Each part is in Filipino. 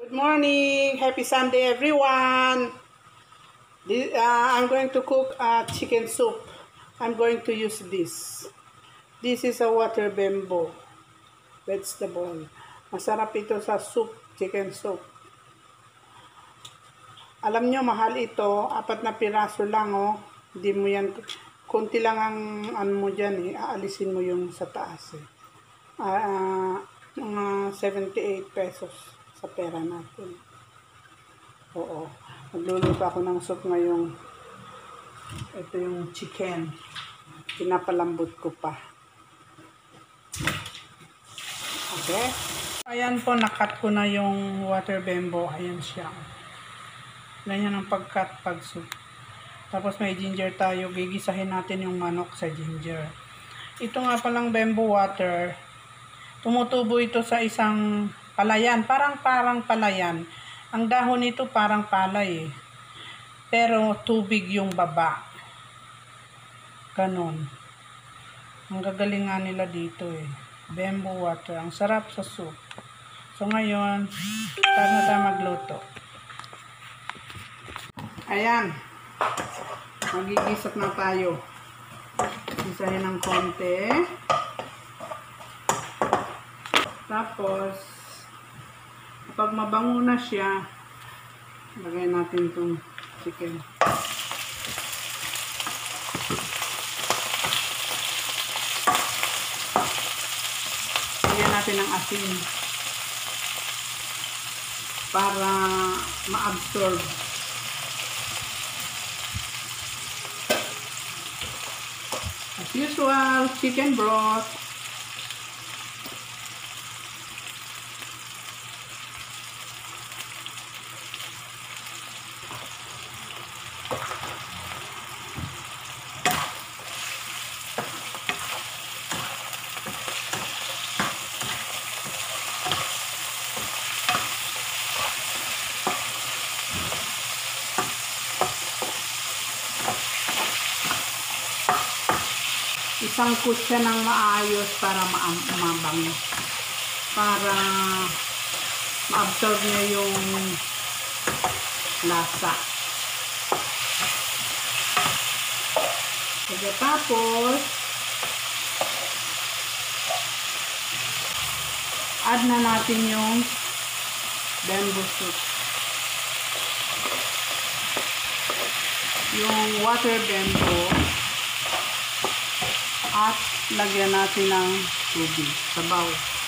Good morning! Happy Sunday, everyone! I'm going to cook a chicken soup. I'm going to use this. This is a water bamboo vegetable. Masarap ito sa soup, chicken soup. Alam nyo, mahal ito. 4 na piraso lang, oh. Hindi mo yan, konti lang ang ano mo dyan, eh. Aalisin mo yung sa taas, eh. Mga 78 pesos sa pera natin. Oo. Magluluto ako ng soup ngayong. Ito yung chicken. Pinapalambot ko pa. Okay. Ayan po, nakat ko na yung water bamboo. Ayan siya. Ganyan ang pag-cut pag soup. Tapos may ginger tayo. Gigisahin natin yung manok sa ginger. Ito nga palang bamboo water. Tumutubo ito sa isang palayan. Parang palayan. Ang dahon nito parang palay eh. Pero tubig yung baba. Ganon. Ang gagaling nga nila dito eh. Bamboo water. Ang sarap sa soup. So ngayon, start na tayo magluto. Ayan. Magigisap na tayo. Isahin ng konti. Tapos, kapag mabango na siya, lagay natin itong chicken. Lagyan natin ng asin para ma-absorb. As usual, chicken broth. Isangkot siya ng maayos para mabango. Para ma-absorb niya yung lasa. Pagkatapos, add na natin yung bamboo soup. Yung water bamboo. At lagyan natin ng tubig, sabaw.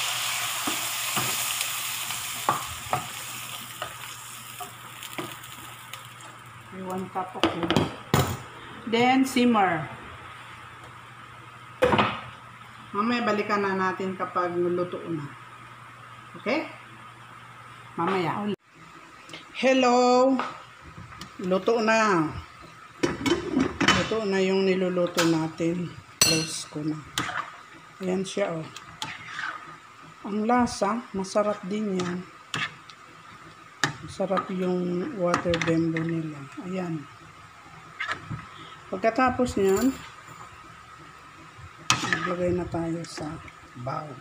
May 1 cup of tubig. Then, simmer. Mamaya balikan na natin kapag luto na. Okay? Mamaya. Hello! Luto na. Luto na yung niluluto natin. Close ko na. Ayan siya, oh. Ang lasa, masarap din yan. Masarap yung water bamboo nila. Ayan. Pagkatapos nyan, maglagay na tayo sa bowl.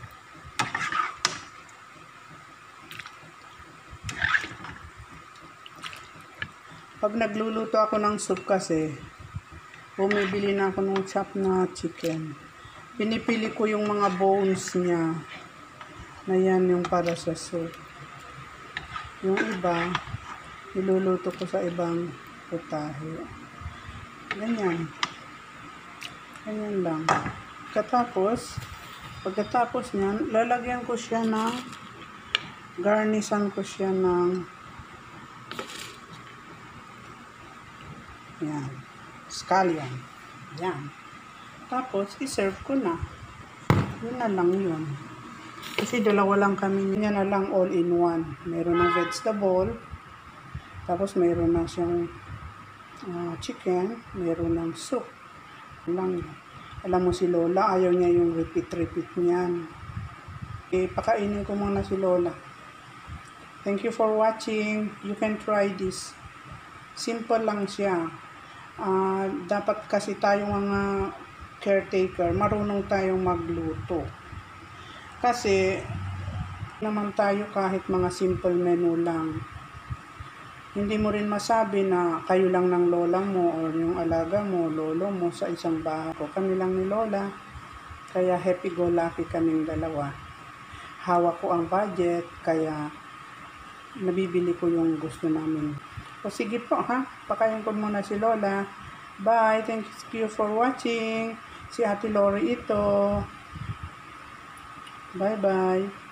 Pag nagluluto ako ng soup kasi, bumibili na ako ng chop na chicken. Pinipili ko yung mga bones niya. Na yan yung para sa soup. Yung iba, niluluto ko sa ibang putahe. Ganyan. Ganyan lang. Pagkatapos niyan, lalagyan ko siya ng, garnishan ko siya ng, yan. Scallion. Yan. Tapos, iserve ko na. Yun na lang yun. Kasi dalawa lang kami. Yan na lang all in one. Meron ng vegetable. Tapos, meron na siyang chicken. Meron ng soup. Lang. Alam mo si Lola, ayaw niya yung repeat niyan. Pakainin ko muna si Lola. Thank you for watching. You can try this. Simple lang siya. Dapat kasi tayong mga caretaker, marunong tayong magluto. Kasi Naman tayo kahit mga simple menu lang. Hindi mo rin masabi na kayo lang ng lola mo o yung alaga mo, lolo mo sa isang bahay. Kami lang ni lola, kaya happy-go-lucky kaming dalawa. Hawak ko ang budget, kaya nabibili ko yung gusto namin. O sige po ha, pakain ko muna si lola. Bye, thank you for watching. Si Ate Lori ito. Bye-bye.